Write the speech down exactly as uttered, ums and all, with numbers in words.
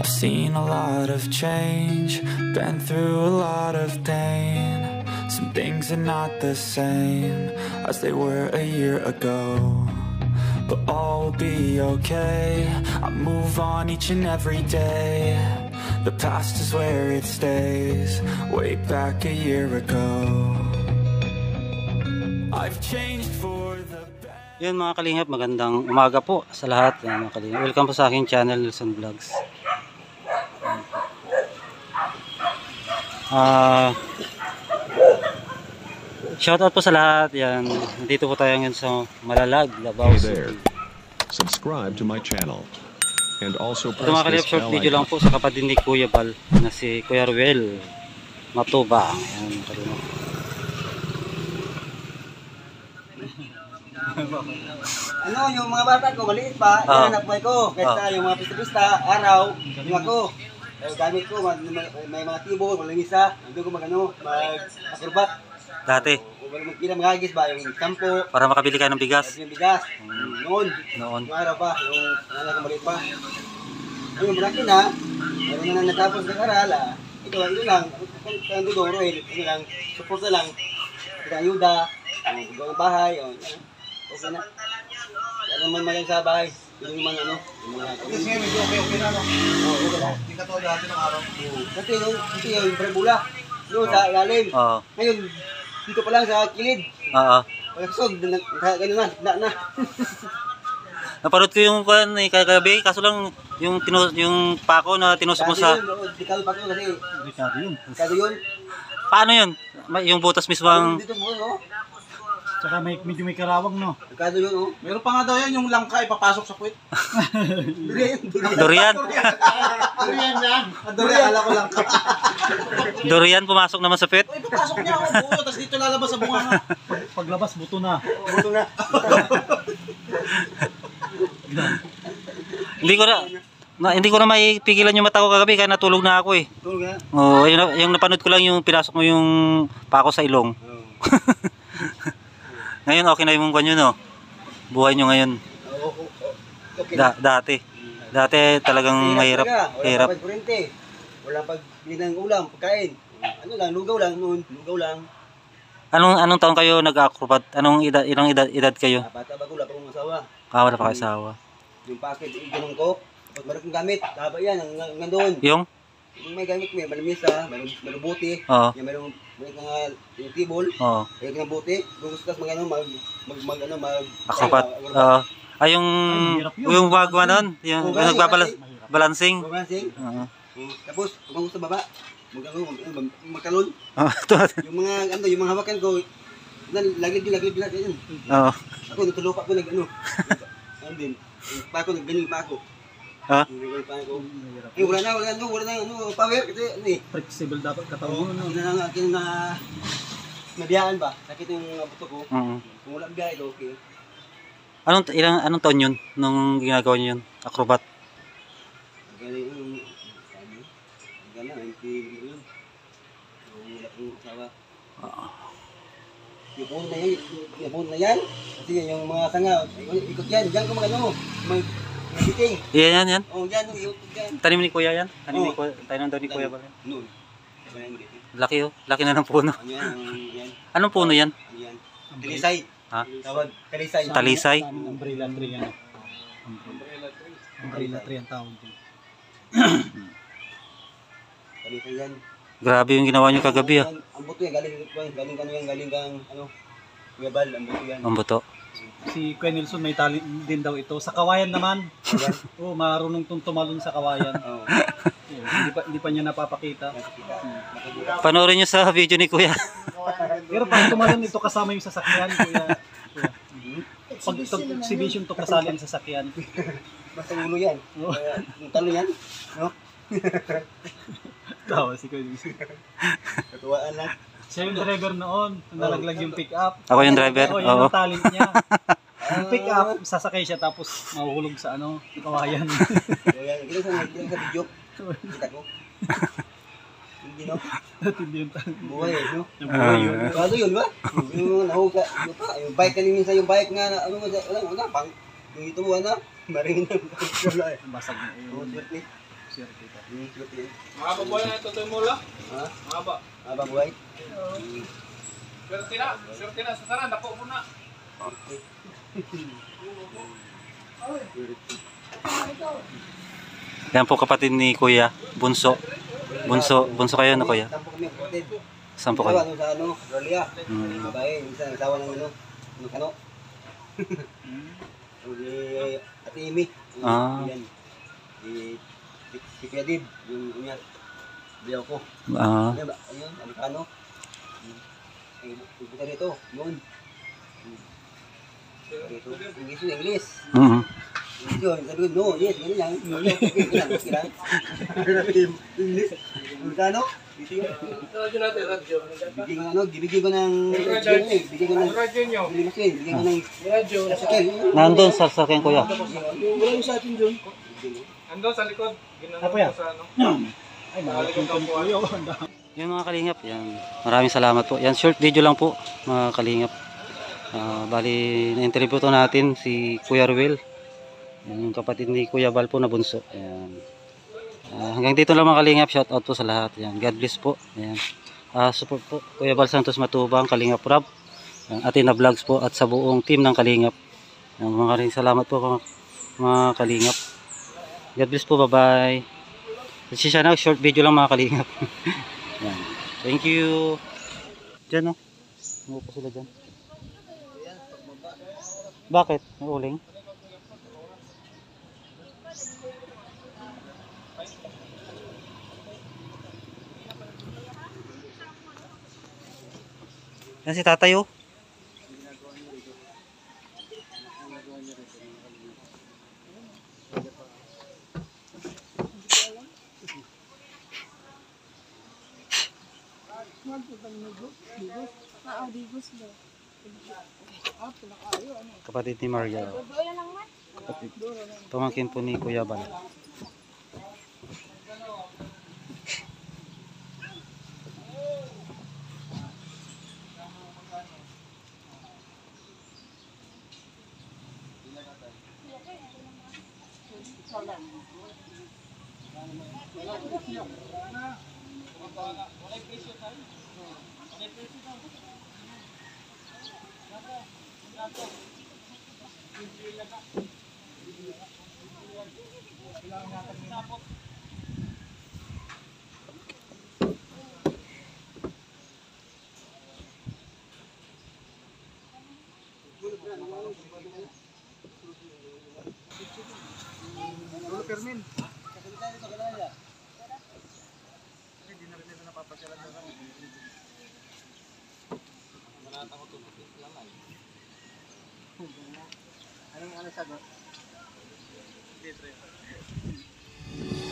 I've seen a lot of change, been through a lot of pain. Some things are not the same as they were a year ago, but all will be okay. I move on each and every day. The past is where it stays, way back a year ago. I've changed for the better. Yun mga kalingap, magandang umaga po sa lahat. Yan, mga kalingap. Welcome po sa aking channel, Nelson Vlogs. Uh, shoutout po sa lahat. Yan, nandito po tayo ngayon sa Malalag, Davao City. Subscribe to my channel. And also press ito mga kalingap, short video lang po sa kapatid ni Kuya Bal na si Kuya Ruel Matuba. Yan, mga kalingap. Ano, yung mga bata ko, maliit pa, oh. Yan anak ko. Kaya oh. Yung mga pista-pista, araw, yung ako. Eh, gamit ko, may, may mga tibo, malingisa, nandun ko mag-ano, mag-akurbat. Dati? O, o magpila mga hagis ba, yung sampo. Para makabili ka ng bigas? Yung bigas. Hmm. Noon. Noon. Yung araw pa, yung anak ko maliit pa. Yung malaki na, meron na natapos ng aral, ah. Ito, ito lang, kung doon, Roel, ito lang, support na lang. Kita ayuda, yung mga bahay, o, okay na. Ano man malang sa bahay, yung naman ano, yung mga... Kasi ngayon, medyo okay-okay na, no? Oo, okay na. Hindi ka to dati ng araw. Kasi yung, kasi yung brembula, yung sa ilalim. Oo. Ngayon, dito pa lang sa kilid. Oo. Pagkasog, gano'n na, na na. Napanood ko yung kagabi, kaso lang yung tinu yung pako na tinusok mo sa... Dikado pako kasi... Dikado yun. Dikado yun. Paano yun? Yung butas mismo ang... Dito mo, no? Saka may, medyo may karawang, no? Dikado yun, no? Meron pa nga daw yan, yung langka ipapasok sa puwet. Durian. Durian? Durian yan. Durian, ala ko langka. Durian pumasok naman sa puwet? O, ipapasok niya ako buo, tapos dito lalabas sa bunga nga. Pag, paglabas, buto na. Buto na. Hindi ko na... Na, hindi ko na maipigilan yung mata ko kagabi kaya natulog na ako eh. Tulog na? Oo, yung, yung napanood ko lang yung pinasok mo yung pako sa ilong. Oo. Ngayon okay na yung kanyo, no? Buhay nyo ngayon. Oo, okay Da, dati. Dati talagang mahirap. Wala Hirap. pag kurente. Wala pag binang ulam, pagkain. Ano lang, lugaw lang noon. Lugaw lang. Anong anong taon kayo nag-acrobat? Anong edad, ilang edad, edad kayo? Ah, bata ba ko, wala pa akong asawa. Ah, wala pa kayo asawa. Yung packet, ganun ko. Pag meron kong gamit, haba yan, ang nandun. Yung? Yung may gamit ko, may malamisa, may may buti. Oo. Yung mayroong may nga yung tibol. Oo. May nga buti. Kung gusto kas mag ano, mag mag mag ano, mag Acrobat. Oo. Ay, yung yung wagwa nun, yung nagbabalancing. Balancing. Oo. Tapos, kung gusto baba, mag ano, magtalon. Oo. Yung mga ano, yung mga hawakan ko, lagid din, lagid din natin. Oo. Ako natulo pa ko nag ano. Ano din. Pa ako naggaling pa ako. Ha? Naggaling pa ako. Eh wala na, wala na, wala na ano, power kasi ano eh. Flexible dapat katawan mo, no? Hindi na lang akin na nabiyaan ba? Sakit yung mga buto ko. Oo. Kung wala biyahe ko, okay. Anong ilang anong taon yun nung ginagawa niyo yun? Acrobat. Galing yung sabi. Gana, ninety yun. Wala kong usawa. Oo. Yung phone na yan, yung phone na yan. Kasi yung mga sanga, ikot yan. Diyan ko mag ano, mag biting. Yan yan yan. Oh, yan, yung yan. Tanim ni Kuya yan? Tanim ni Oo. Kuya, tanim daw ni Kuya ba? Noon. Yan, dito. Laki oh, laki na ng puno. Ano yan, yan. Anong puno yan? Ano yan? Talisay. Ha? Tawag, talisay. Talisay? Umbrella tree yan. Umbrella tree ang tawag din. Talisay yan. Grabe yung ginawa niyo kagabi ah. Ang buto yan, galing, galing kano yan, galing kang, ano, Gabal, ang buto yan. Ang buto. Si Kuya Nelson may talent din daw ito. Sa kawayan naman. Oo, oh, marunong tong tumalon sa kawayan. Oo. Oh, hindi pa hindi pa niya napapakita. Panoorin niyo sa video ni Kuya. Pero pag tumalon ito kasama yung sasakyan, Kuya. Kuya. Pag exhibition to kasali ang sasakyan. Basta ulo yan. Yung talo yan. No? Tawa si Kuya Nelson. Katuwaan lang. Siya yung driver noon, nalaglag yung pick up. Ako yung driver? Oo, yun ang talent niya. Yung pick up, sasakay siya tapos mahuhulog sa ano, kawayan. Gila sa video. Kita ko. Hindi no? Hindi yung talent. Buhay eh, no? Yung buhay yun. Ano yun ba? Yung nahuga, yung pa, yung bike kanina minsan yung bike nga, ano nga, wala, wala, pang, yung ito mo, ano, maringin na, wala eh. Basag na Oo, yun. swerte. Sir, kita. Hmm, swerte yun. Mga baboy na ito ito mula. Ha? Mga ba? Aba buhay? Swerte na. Swerte na sa tanan. Dako mo na. Okay. Yan po kapatid ni Kuya, bunso. Bunso, bunso kayo na Kuya. Sampo kami, kapatid. Saan po Asawa kayo? nung sa ano, Australia. Hmm. Babae, minsan nagsawa ng ano, ng kano. Uli, Ate Amy. Ah. Yan. Si, si, si Kuya Dib, yung unya. Biyaw ko. Ah, Ano ba? Ayun, Amerikano. Ay, pupunta rito, noon. Dito, English yun, English. mhm. English yun, sabi ko, no, yes, ganun lang. Okay, ganun lang, okay lang. English, Amerikano. Dito yun. Radyo natin, radyo. Bigyan ko ng ano, bibigyan ko ng, bigyan ko ng, Radyo nyo. bigyan ko bigyan ko ng, Radyo. sakil. Nandun sa sakyan Kuya. Wala yung sa atin doon. Ando sa likod. Ginanong Apo yan? ko sa ano. Ay, mga po kayo. Yan mga kalingap, yan. Maraming salamat po. Yan, short video lang po mga kalingap. Ah, bali, na-interview to natin si Kuya Ruel. Yan, yung kapatid ni Kuya Val po na bunso. Yan. Ah, hanggang dito lang mga kalingap. Shout out po sa lahat. Yan. God bless po. Yan. Ah, support po Kuya Val Santos Matubang, Kalingap Rob, yan, Athena Vlogs po at sa buong team ng Kalingap. Yan, mga kalingap, salamat po mga, mga kalingap. God bless po. Bye-bye. Kasi siya na, short video lang mga kalingap. Yan. Thank you. Diyan, no? Ano pa sila dyan? Bakit? May uling? Yan si tatay, oh. Kapatid ni Maria. Kapatid. Pamangkin po ni Kuya Bal. Lolo Fermin. Anong ano sagot?